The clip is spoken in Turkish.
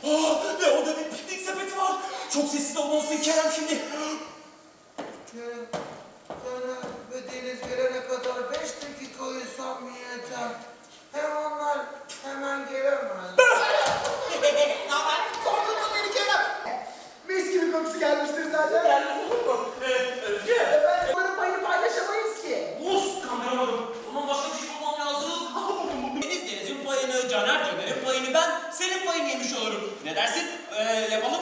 Ve orada bir piknik sepeti var. Çok sessiz olmalısın Kerem şimdi. Kerem ve Deniz gelene kadar 5 dakika uyusam yeter. Hem onlar hemen gelemez. Ne haber? Korktun mu beni Kerem? Mis gibi kokusu gelmiştir zaten. Gelmez olur mu? Özge. Onların payını paylaşamayız ki. Buz kameramanım. Onun başka bir şey bulmam lazım. Deniz'in payını, Caner'in payını ben senin payını yemiş olurum. Ne dersin? Yapalım